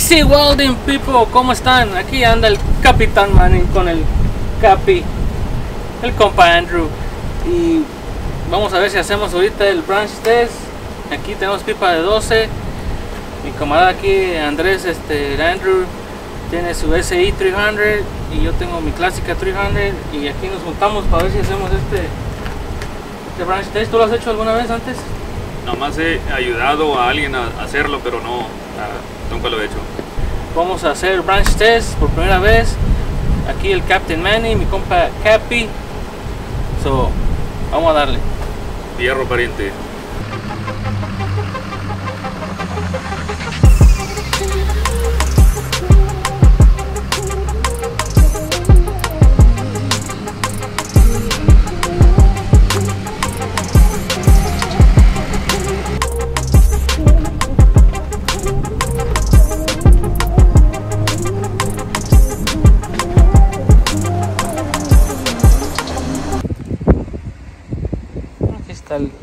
Easy Welding people, ¿cómo están? Aquí anda el Capitán Manning con el Capi, el compa Andrew, y vamos a ver si hacemos ahorita el branch test. Aquí tenemos pipa de 12. Mi camarada aquí Andrés, Andrew, tiene su SI 300 y yo tengo mi clásica 300, y aquí nos juntamos para ver si hacemos este branch test. ¿Tú lo has hecho alguna vez antes? Nomás he ayudado a alguien a hacerlo, pero no, nunca lo he hecho. Vamos a hacer branch test por primera vez. Aquí el Captain Manny, mi compa Capi. So, vamos a darle. Fierro, pariente. Aquí está el...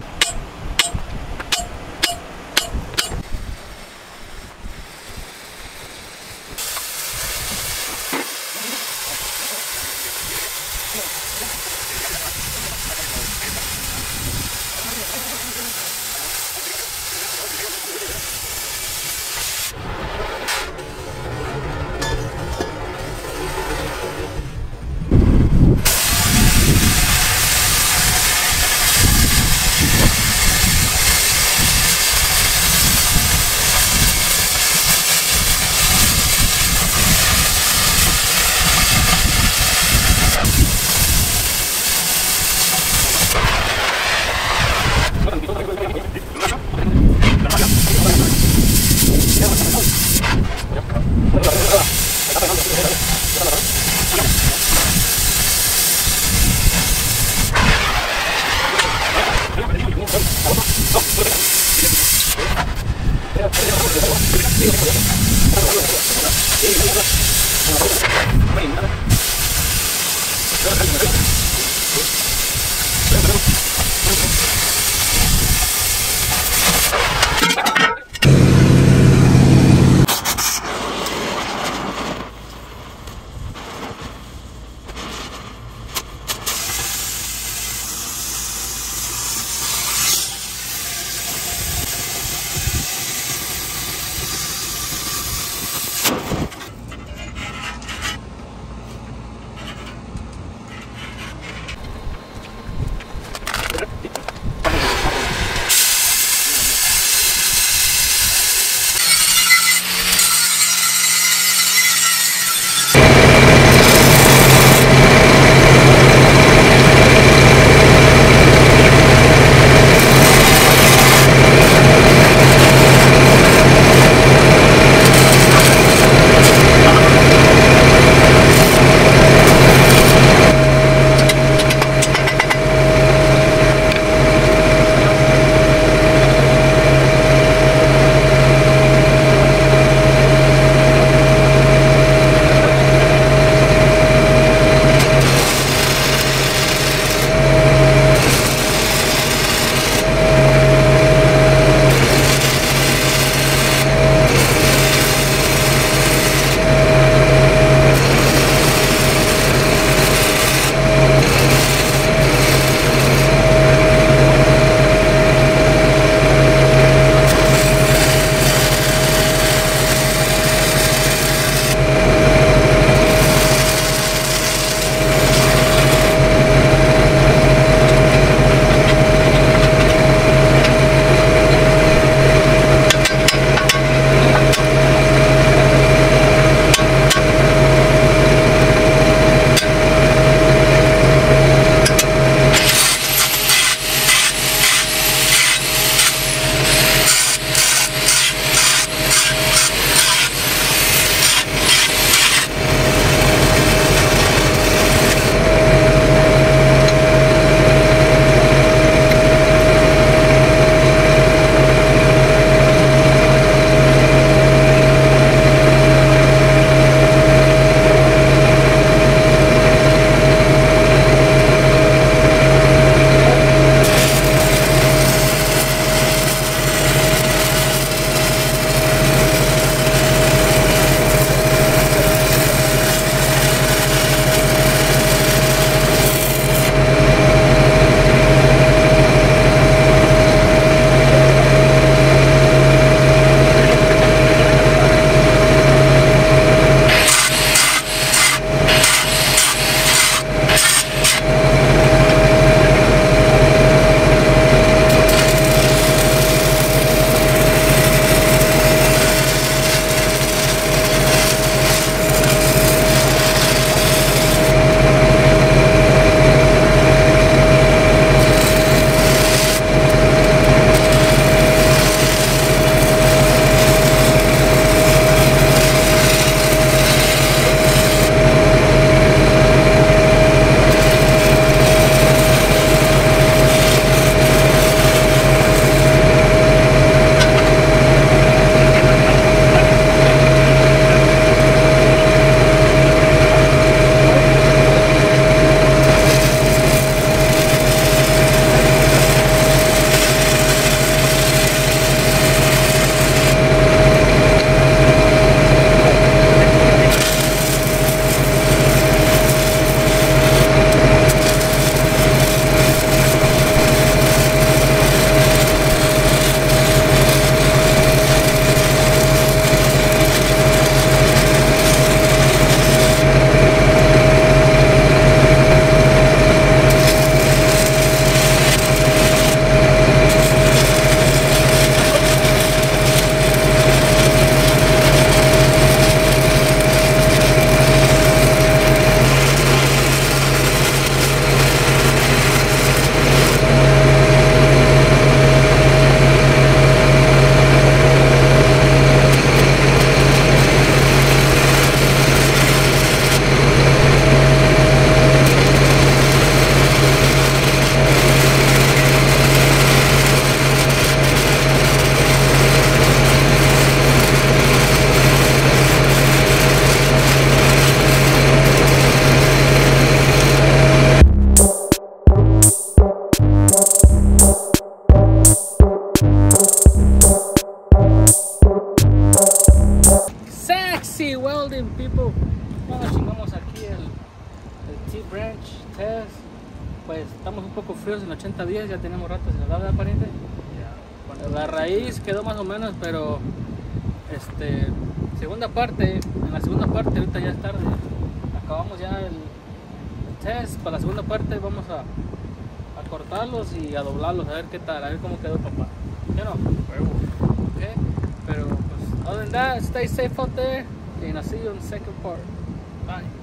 sí, branch, test. Pues estamos un poco fríos en 80 días, ya tenemos rato sin hablar, ¿verdad, pariente? La raíz quedó más o menos, pero segunda parte, en la segunda parte, ahorita ya es tarde, acabamos ya el test. Para la segunda parte vamos a cortarlos y a doblarlos, a ver qué tal, a ver cómo quedó, papá. ¿Ya no? Okay. Pero pues, other than that, stay safe out there, and I'll see you in the second part. Bye.